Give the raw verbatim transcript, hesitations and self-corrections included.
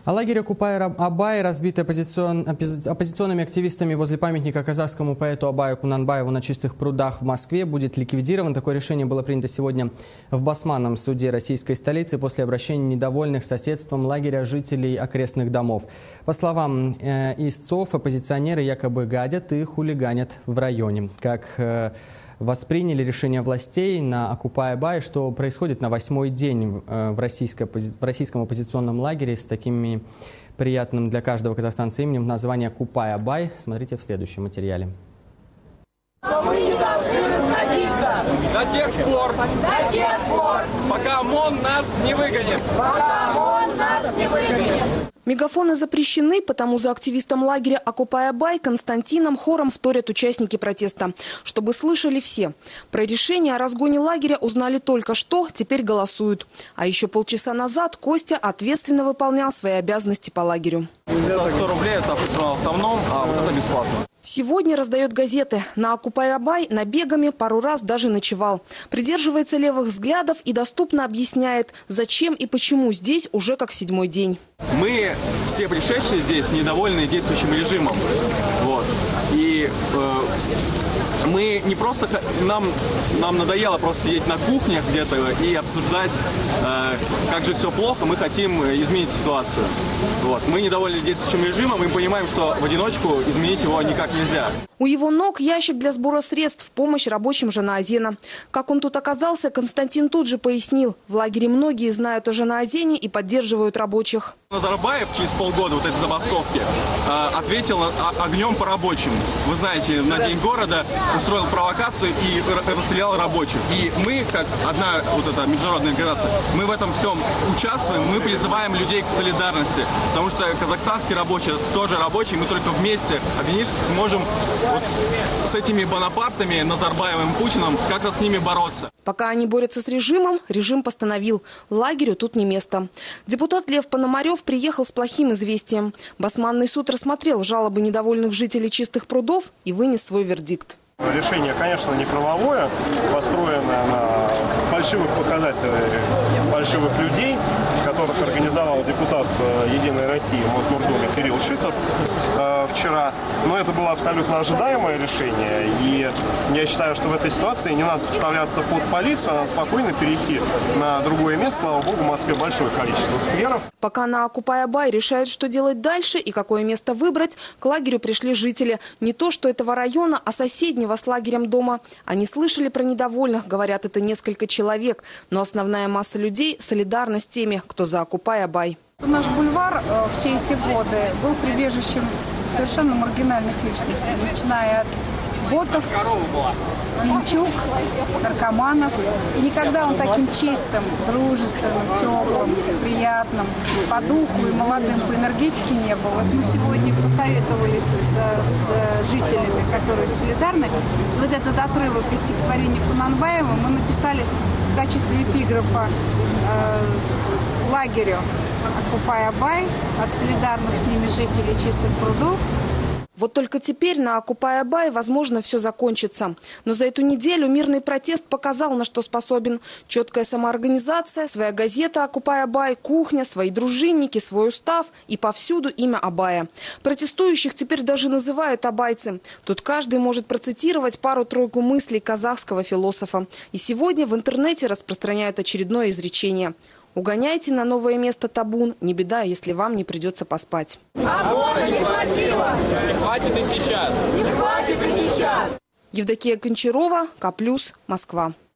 А лагерь Акупай-Абай, разбитый оппозицион... оппозиционными активистами возле памятника казахскому поэту Абаю Кунанбаеву на Чистых прудах в Москве, будет ликвидирован. Такое решение было принято сегодня в Басманном суде российской столицы после обращения недовольных соседством лагеря жителей окрестных домов. По словам э, истцов, оппозиционеры якобы гадят и хулиганят в районе. Как э, восприняли решение властей на Акупай-Абай, что происходит на восьмой день в, российско, в российском оппозиционном лагере с таким приятным для каждого казахстанца именем название Акупай-Абай. Смотрите в следующем материале. Мы не должны расходиться до тех пор, до тех пор, пока ОМОН нас не выгонит. Пока ОМОН нас не выгонит. Мегафоны запрещены, потому за активистом лагеря Акупай-Абай Константином хором вторят участники протеста. Чтобы слышали все. Про решение о разгоне лагеря узнали только что, теперь голосуют. А еще полчаса назад Костя ответственно выполнял свои обязанности по лагерю. сто рублей это автоном, а вот это бесплатно. Сегодня раздает газеты. На Акупай-Абай набегами пару раз даже ночевал. Придерживается левых взглядов и доступно объясняет, зачем и почему здесь уже как седьмой день. Мы все пришедшие здесь недовольны действующим режимом. Вот. И э, мы не просто, нам, нам надоело просто сидеть на кухнях где-то и обсуждать, э, как же все плохо, мы хотим изменить ситуацию. Вот. Мы недовольны действующим режимом и понимаем, что в одиночку изменить его никак нельзя. У его ног ящик для сбора средств в помощь рабочим Жанаозена. Как он тут оказался, Константин тут же пояснил. В лагере многие знают о Жанаозене и поддерживают рабочих. Назарбаев через полгода вот этой забастовки э, ответил огнем по рабочим. Вы знаете, на День города устроил провокацию и расстрелял рабочих. И мы, как одна вот эта международная организация, мы в этом всем участвуем, мы призываем людей к солидарности. Потому что казахстанские рабочие тоже рабочие, мы только вместе, объединившись, сможем вот с этими Бонапартами, Назарбаевым, Путиным, как-то с ними бороться. Пока они борются с режимом, режим постановил. Лагерю тут не место. Депутат Лев Пономарев приехал с плохим известием. Басманный суд рассмотрел жалобы недовольных жителей Чистых прудов и вынес свой вердикт. Решение, конечно, не правовое, построенное на фальшивых показателях фальшивых людей, которых организовал депутат «Единой России» в Мосгордуме Кирилл Шитов э, вчера. Но это было абсолютно ожидаемое решение. И я считаю, что в этой ситуации не надо подставляться под полицию, а надо спокойно перейти на другое место. Слава богу, в Москве большое количество скверов. Пока на Акупай-Абай решают, что делать дальше и какое место выбрать, к лагерю пришли жители. Не то что этого района, а соседнего с лагерем дома. Они слышали про недовольных, говорят, это несколько человек. Но основная масса людей солидарна с теми, кто за Акупай-Абай. Наш бульвар э, все эти годы был прибежищем совершенно маргинальных личностей, начиная от ботов, Минчук, наркоманов. И никогда он таким чистым, дружественным, теплым, приятным, по духу и молодым по энергетике не был. Вот мы сегодня посоветовались с, с жителями, которые солидарны. Вот этот отрывок из стихотворения Кунанбаева мы написали в качестве эпиграфа э, лагерю Акупай-Абай от солидарных с ними жителей Чистых прудов. Вот только теперь на Акупай-Абай, возможно, все закончится. Но за эту неделю мирный протест показал, на что способен. Четкая самоорганизация, своя газета Акупай-Абай, кухня, свои дружинники, свой устав и повсюду имя Абая. Протестующих теперь даже называют абайцы. Тут каждый может процитировать пару-тройку мыслей казахского философа. И сегодня в интернете распространяют очередное изречение. Угоняйте на новое место табун, не беда, если вам не придется поспать. ОМОНа не хватило! Не хватит и сейчас! Не хватит и сейчас! Евдокия Гончарова, К+, Москва.